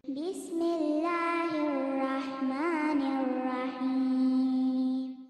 بسم الله الرحمن الرحيم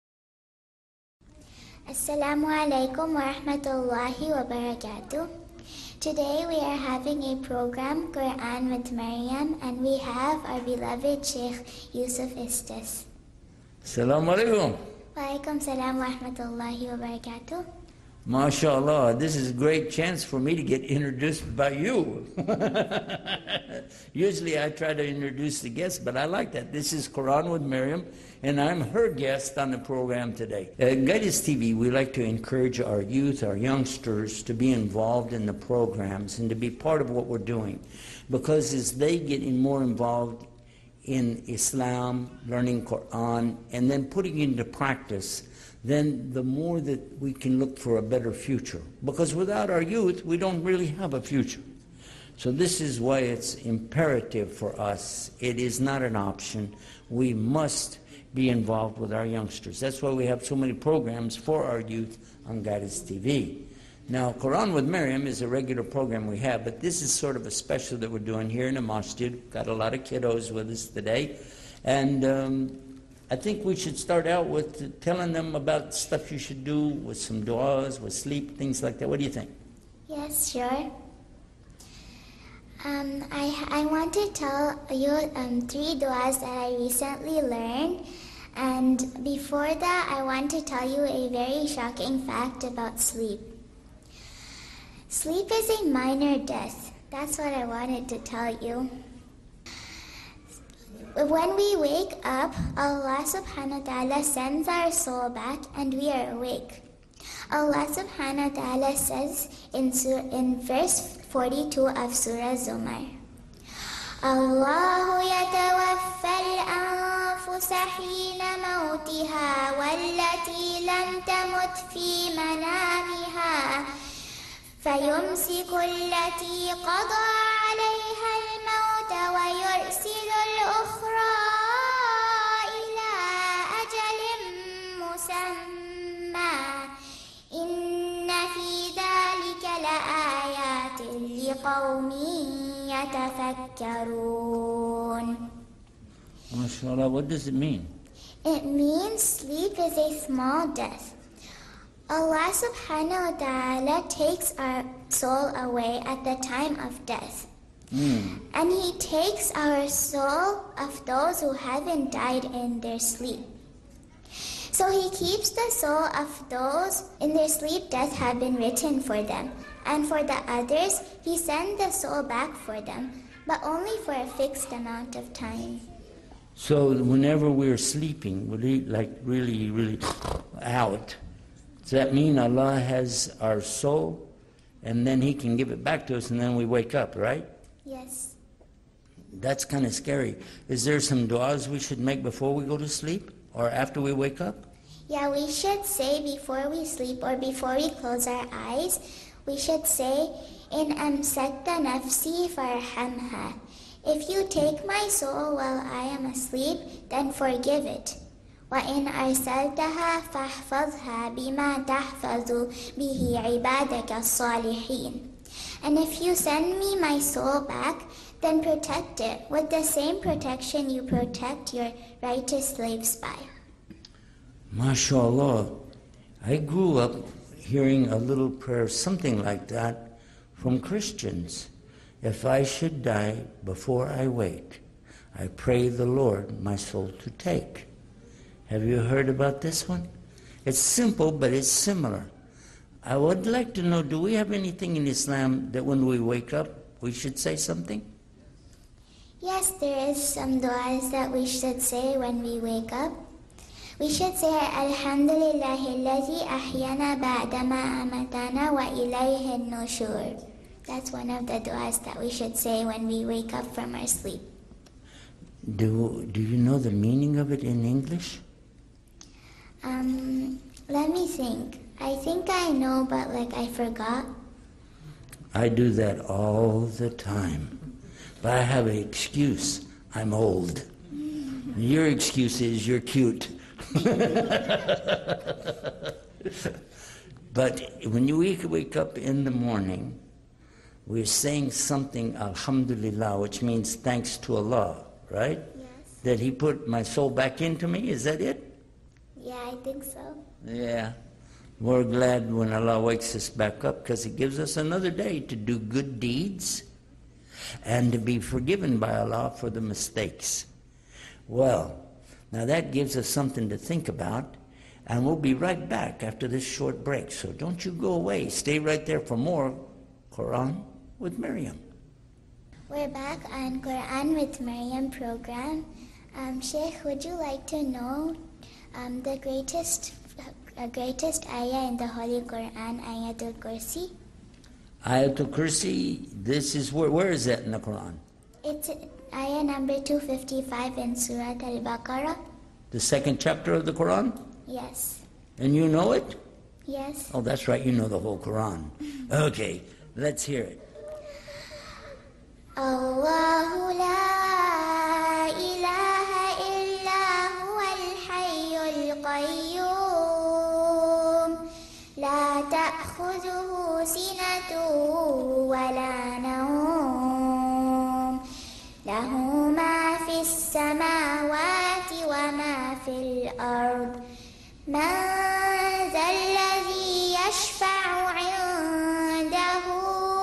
Assalamu alaikum wa rahmatullahi wa barakatuh. Today we are having a program, Quran with Maryam, and we have our beloved Sheikh Yusuf Istis. Assalamu alaikum. Wa alaikum salam wa rahmatullahi wa barakatuh. MashaAllah, this is a great chance for me to get introduced by you. Usually I try to introduce the guests, but I like that. This is Quran with Maryam, and I'm her guest on the program today. At Guidance TV, we like to encourage our youth, our youngsters, to be involved in the programs and to be part of what we're doing. Because as they get more involved in Islam, learning Quran, and then putting it into practice, then the more that we can look for a better future. Because without our youth, we don't really have a future. So this is why it's imperative for us. It is not an option. We must be involved with our youngsters. That's why we have so many programs for our youth on Guidance TV. Now, Quran with Maryam is a regular program we have, but this is sort of a special that we're doing here in the masjid. Got a lot of kiddos with us today. And I think we should start out with telling them about stuff you should do with some du'as, with sleep, things like that. What do you think? Yes, sure. I want to tell you 3 du'as that I recently learned. And before that, I want to tell you a very shocking fact about sleep. Sleep is a minor death. That's what I wanted to tell you. When we wake up, Allah subhanahu wa ta'ala sends our soul back and we are awake. Allah subhanahu wa ta'ala says in verse 42 of Surah Zumar, Allah yatawaffa al-anfusa hina mawtiha wallati lam tamut fi manamiha fayumsiku allati qada alayha al-mawta wa yursilu al-ukhra ila ajalin musamma inna fi dhalika la-ayatin liqawmin yatafakkarun. MashaAllah, what does it mean? It means sleep is a small death. Allah subhanahu wa ta'ala takes our soul away at the time of death. And He takes our soul of those who haven't died in their sleep. So He keeps the soul of those in their sleep death have been written for them. And for the others, He sends the soul back for them, but only for a fixed amount of time. So whenever we're sleeping, really out, does that mean Allah has our soul and then He can give it back to us and then we wake up, right? Yes. That's kind of scary. Is there some du'as we should make before we go to sleep or after we wake up? Yeah, we should say before we sleep or before we close our eyes, we should say, In amsakta nafsi farhamha. If you take my soul while I am asleep, then forgive it. وَإِنْ أَرْسَلْتَهَا فَاحْفَظْهَا بِمَا تَحْفَظُ بِهِ عِبَادَكَ الصَّالِحِينَ. And if you send me my soul back, then protect it with the same protection you protect your righteous slaves by. MashaAllah, I grew up hearing a little prayer, something like that, from Christians. If I should die before I wake, I pray the Lord my soul to take. Have you heard about this one? It's simple, but it's similar. I would like to know, do we have anything in Islam that when we wake up, we should say something? Yes, there is some du'as that we should say when we wake up. We should say, Alhamdulillahi alladhi ahyana ba'dama amatana wa ilayhi nushur. That's one of the du'as that we should say when we wake up from our sleep. Do you know the meaning of it in English? Let me think. I think I know, but I forgot. I do that all the time. But I have an excuse. I'm old. Your excuse is you're cute. But when you wake up in the morning, we're saying something, alhamdulillah, which means thanks to Allah, right? Yes. That He put my soul back into me, is that it? Yeah, I think so. Yeah. We're glad when Allah wakes us back up because He gives us another day to do good deeds and to be forgiven by Allah for the mistakes. Well, now that gives us something to think about, and we'll be right back after this short break. So don't you go away. Stay right there for more Quran with Miriam. We're back on Quran with Miriam program. Sheikh, would you like to know the greatest ayah in the Holy Quran, Ayatul Kursi? Ayatul Kursi, this is where is that in the Quran? It's ayah number 255 in Surah Al-Baqarah. The second chapter of the Quran? Yes. And you know it? Yes. Oh, that's right, you know the whole Quran. Okay, let's hear it. Allahu la ilaha illa huwal hayyul qayyum la ta'khudhuhu sinatun wa la nawm lahu ma fis samawati wa ma fil ard man dhal ladhi yashfa'u 'indahu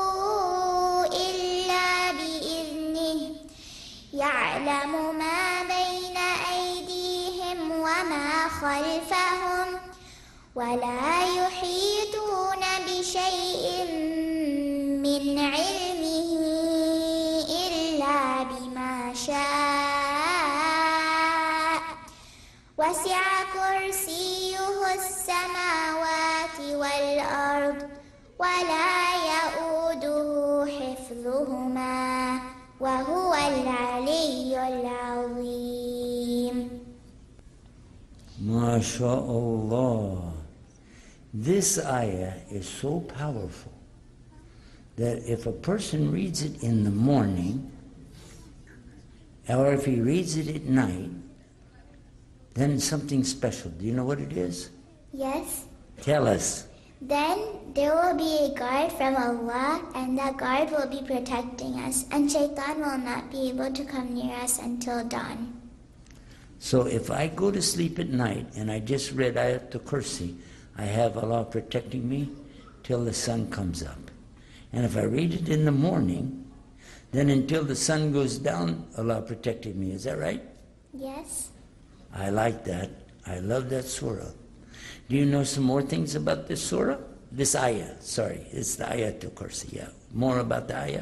يعلم ما بين أيديهم وما خلفهم ولا يحيطون بشيء من علمه إلا بما شاء وسع كرسيه السماوات والأرض ولا يؤوده حفظهما وهو العلي العظيم. MashaAllah. This ayah is so powerful that if a person reads it in the morning, or if he reads it at night, then it's something special. Do you know what it is? Yes. Tell us. Then there will be a guard from Allah, and that guard will be protecting us, and Shaitan will not be able to come near us until dawn. So if I go to sleep at night and I just read Ayatul Kursi, I have Allah protecting me till the sun comes up. And if I read it in the morning, then until the sun goes down, Allah protected me. Is that right? Yes. I like that. I love that surah. Do you know some more things about this surah? This ayah, sorry, it's the Ayatul Kursi, yeah. More about the ayah?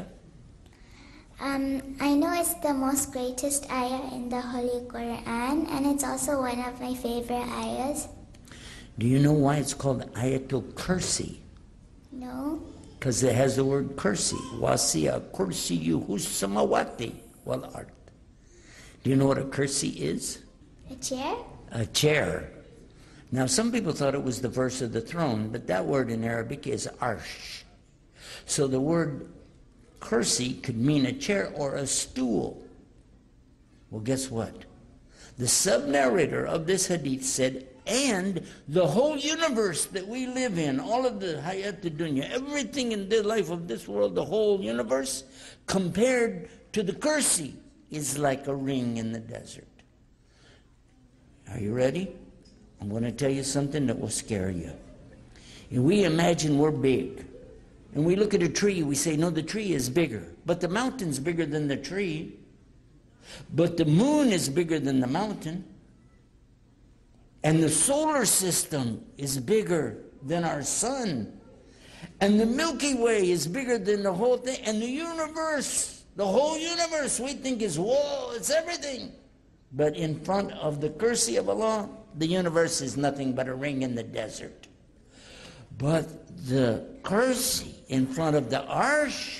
I know it's the most greatest ayah in the Holy Quran, and it's also one of my favorite ayahs. Do you know why it's called Ayatul Kursi? No. Because it has the word kursi. Wasi'a kursiyuhu samawati wal ard. Do you know what a kursi is? A chair? A chair. Now, some people thought it was the verse of the throne, but that word in Arabic is arsh. So the word kursi could mean a chair or a stool. Well, guess what? The sub-narrator of this hadith said, and the whole universe that we live in, all of the hayat dunya, everything in the life of this world, the whole universe, compared to the kursi, is like a ring in the desert. Are you ready? I'm going to tell you something that will scare you. And we imagine we're big. And we look at a tree, we say, no, the tree is bigger. But the mountain's bigger than the tree. But the moon is bigger than the mountain. And the solar system is bigger than our sun. And the Milky Way is bigger than the whole thing. And the universe, the whole universe, we think is, whoa, it's everything. But in front of the kursi of Allah, the universe is nothing but a ring in the desert. But the kursi in front of the arsh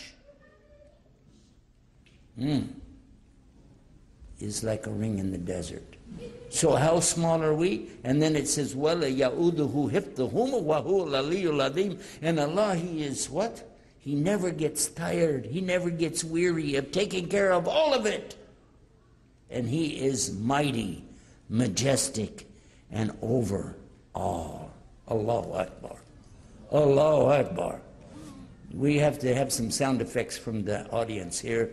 is like a ring in the desert. So how small are we? And then it says, وَلَا يَعُودُهُ حِفْظُهُمَا وَهُوَ الْعَلِيُّ الْعَظِيمُ. And Allah, He is what? He never gets tired. He never gets weary of taking care of all of it. And He is mighty, majestic, and over all. Allahu Akbar. Allahu Akbar. We have to have some sound effects from the audience here.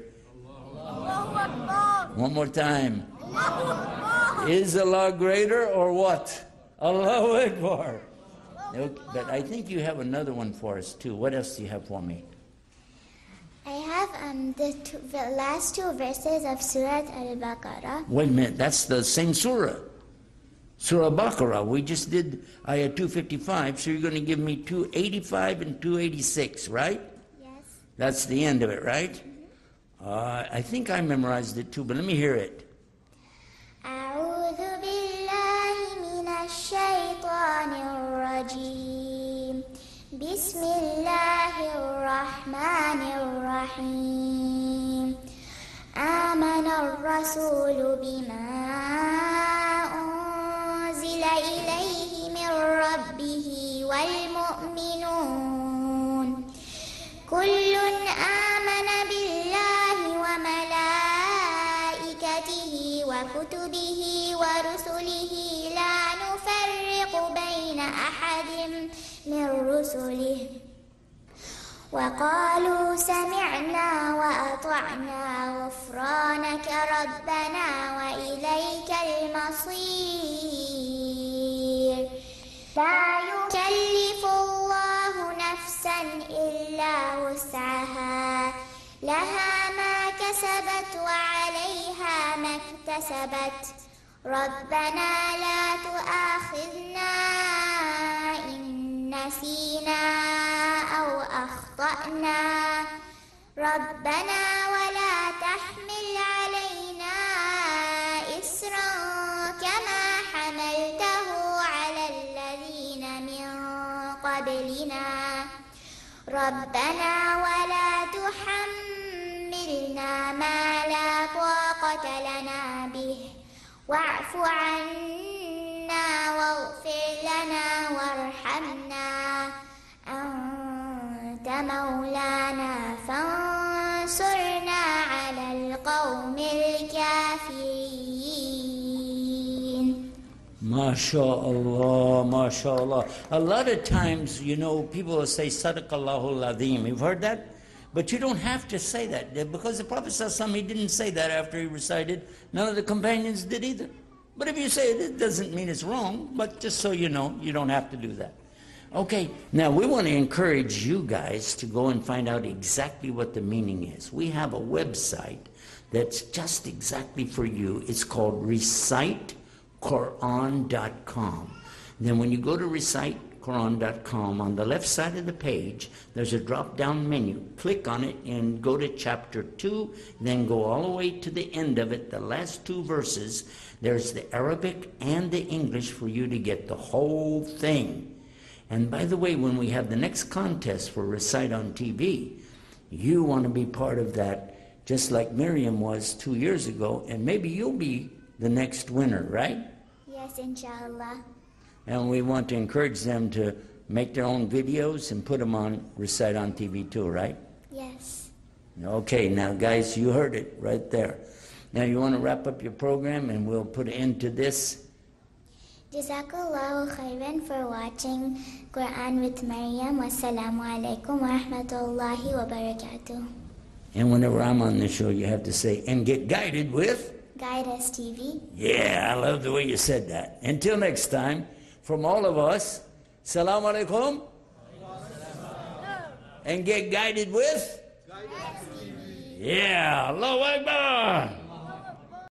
One more time. Is Allah greater or what? Allahu Akbar. Okay, but I think you have another one for us too. What else do you have for me? I have the last two verses of Surah Al-Baqarah. Wait a minute, that's the same surah. Surah Baqarah. We just did ayah 255, so you're going to give me 285 and 286, right? Yes. That's the end of it, right? I think I memorized it too, but let me hear it. أعوذ بالله من الشيطان الرجيم بسم الله الرحمن الرحيم آمن الرسول بما أنزل إليه من ربه والمؤمنون كل آمن بالله وملائكته وكتبه ورسله لا نفرق بين أحد من رسله وقالوا سمعنا وأطعنا غفرانك ربنا وإليك المصير لا يكلف الله نفسا إلا وسعها لها ما كسبت وعليها ما اكتسبت ربنا لا تؤاخذنا إن نسينا أو أخطأنا ربنا ولا تحمل علينا إسرا كما حملته على الذين من قبلنا ربنا ولا تحملنا ما لا طاقة لنا به واعف عنا واغفر لنا وارحمنا أنت مولانا فانصرنا على القوم الكافرين. MashaAllah, MashaAllah. A lot of times, you know, people will say, Sadaqallahul Azim. You've heard that? But you don't have to say that, because the Prophet ﷺ, he didn't say that after he recited. None of the companions did either. But if you say it, it doesn't mean it's wrong, but just so you know, you don't have to do that. Okay, now we want to encourage you guys to go and find out exactly what the meaning is. We have a website that's just exactly for you. It's called ReciteQuran.com. Then when you go to ReciteQuran.com, on the left side of the page, there's a drop-down menu. Click on it and go to chapter 2, then go all the way to the end of it, the last two verses. There's the Arabic and the English for you to get the whole thing. And by the way, when we have the next contest for Recite on TV, you want to be part of that, just like Miriam was 2 years ago, and maybe you'll be the next winner, right? Yes, inshallah. And we want to encourage them to make their own videos and put them on Recite on TV too, right? Yes. Okay, now guys, you heard it right there. Now you want to wrap up your program and we'll put an end to this. Jazakallahu khairan for watching Quran with Maryam. Wassalamu alaikum wa rahmatullahi wa barakatuh. And whenever I'm on the show, you have to say, and get guided with? Guide Us TV. Yeah, I love the way you said that. Until next time, from all of us, Salaam alaikum. And get guided with? Yeah, Allahu Akbar.